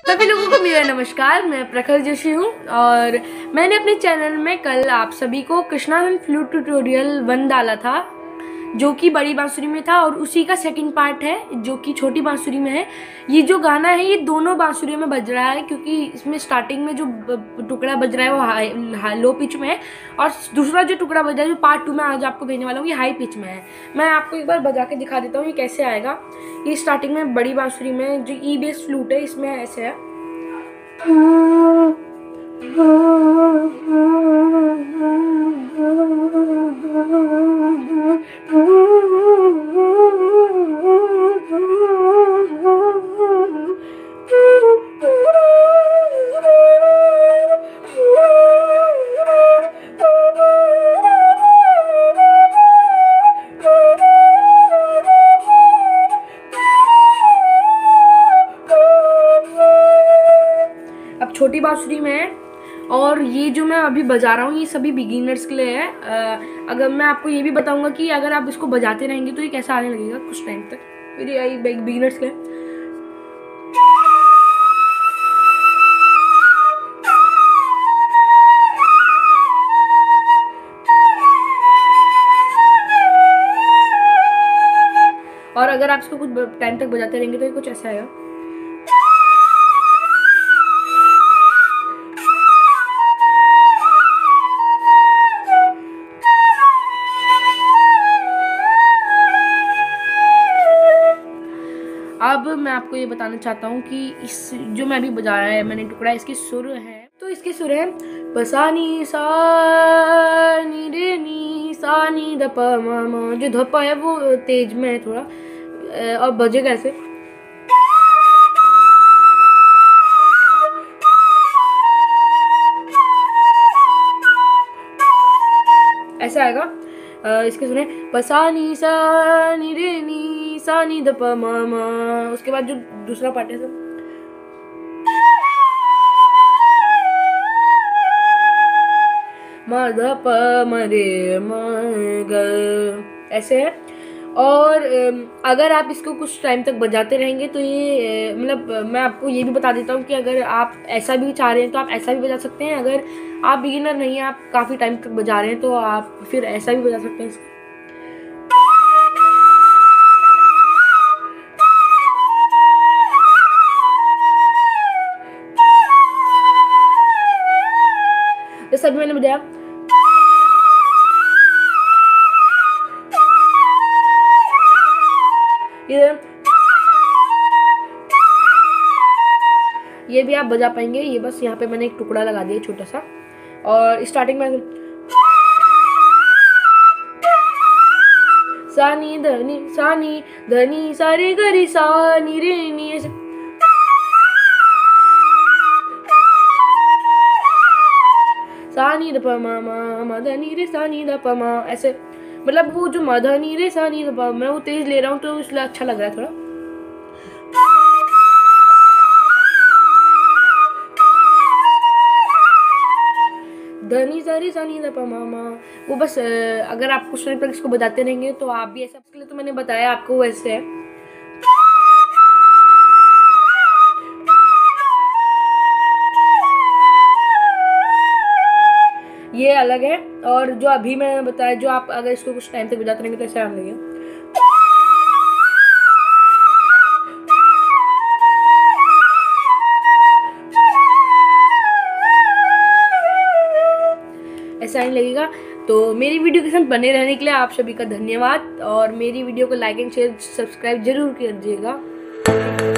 सभी लोगों को मेरा नमस्कार। मैं प्रखर जोशी हूँ और मैंने अपने चैनल में कल आप सभी को कृष्णानंद फ्लूट ट्यूटोरियल 1 डाला था, जो कि बड़ी बांसुरी में था, और उसी का सेकंड पार्ट है जो कि छोटी बांसुरी में है। ये जो गाना है ये दोनों बांसुरियों में बज रहा है, क्योंकि इसमें स्टार्टिंग में जो टुकड़ा बज रहा है वो लो पिच में है, और दूसरा जो टुकड़ा बज रहा है जो पार्ट 2 में आज आपको भेजने वाला हूँ ये हाई पिच में है। मैं आपको एक बार बजा के दिखा देता हूँ ये कैसे आएगा। ये स्टार्टिंग में बड़ी बांसुरी में जो ई बेस फ्लूट है इसमें ऐसे है। अब छोटी बांसुरी में है, और ये जो मैं अभी बजा रहा हूँ ये सभी बिगिनर्स के लिए है। अगर मैं आपको ये भी बताऊंगा कि अगर आप इसको बजाते रहेंगे तो ये कैसा आने लगेगा कुछ टाइम तक, फिर ये बिगिनर्स के लिए। और अगर आप इसको कुछ टाइम तक बजाते रहेंगे तो ये कुछ ऐसा आएगा। अब मैं आपको ये बताना चाहता हूँ कि इस जो मैं अभी बजा रहा है मैंने टुकड़ा, इसके सुर है, तो इसके सुर है पसा नी सा नी रे नी सा नी ध प म म। जो ध प है वो तेज में है थोड़ा, और बजेगा ऐसे। ऐसा आएगा। इसके सुने पसा नी सा नी रे नी सा नी ध प म म। उसके बाद जो दूसरा पार्ट है सब म ध प म रे म ग, ऐसे है। और अगर आप इसको कुछ टाइम तक बजाते रहेंगे तो ये मतलब मैं आपको ये भी बता देता हूँ कि अगर आप ऐसा भी चाह रहे हैं तो आप ऐसा भी बजा सकते हैं। अगर आप बिगिनर नहीं हैं, आप काफ़ी टाइम तक बजा रहे हैं, तो आप फिर ऐसा भी बजा सकते हैं इसको। जैसा भी मैंने बजाया, ये भी आप बजा पाएंगे। ये बस यहाँ पे मैंने एक टुकड़ा लगा दिया छोटा सा, और स्टार्टिंग में सानी धनी सारे गरी सानी रे नी, ऐसे सानी द प म म धनी रे सानी द प म, ऐसे। मतलब वो जो मधनी रे सानी द प, मैं वो तेज ले रहा हूँ तो इसलिए अच्छा लग रहा है थोड़ा। धनी सारी सानी द प म म, वो बस अगर आप कुछ टाइम तक इसको बजाते रहेंगे तो आप भी ऐसा, इसके लिए तो मैंने बताया आपको वैसे है। ये अलग है, और जो अभी मैंने बताया जो आप अगर इसको कुछ टाइम तक बजाते रहेंगे तो ऐसा आने लगेगा। ऐसा आने लगेगा। तो मेरी वीडियो के साथ बने रहने के लिए आप सभी का धन्यवाद, और मेरी वीडियो को लाइक एंड शेयर सब्सक्राइब जरूर कीजिएगा।